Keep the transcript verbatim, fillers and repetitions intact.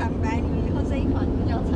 坦白，你们以后这一款就叫